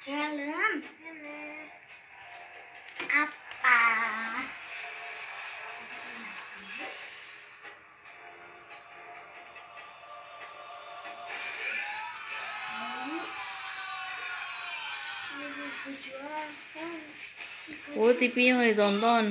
Helm. Apa? Oh, TV yang ditonton.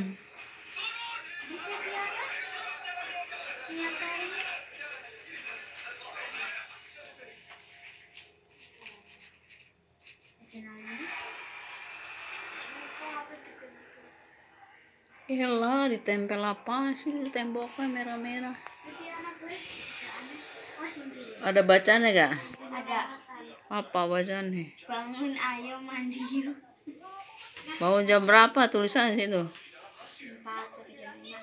Iyalah, ditempel apa sih di temboknya merah-merah? Ada bacaannya gak? Ada. Apa bacaannya? Bangun, ayo mandi yuk. Mau jam berapa tulisan situ? 4 sampai jam 5.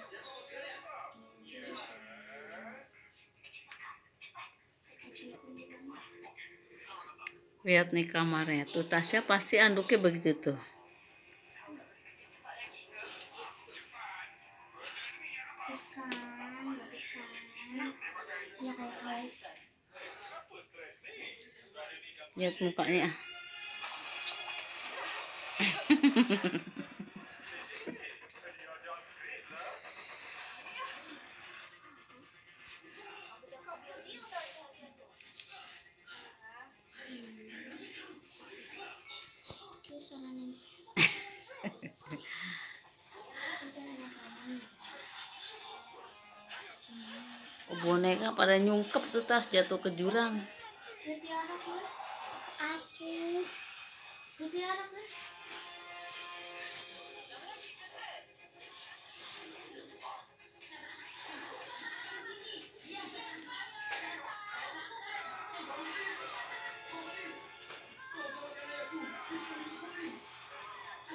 Lihat nih kamarnya. Tuh Tasya pasti anduknya begitu tuh. Bagus kan? Ya kayak baik. Lihat mukanya. Boneka pada nyungkep tuh Tas, jatuh ke jurang. Aku. Putih anak,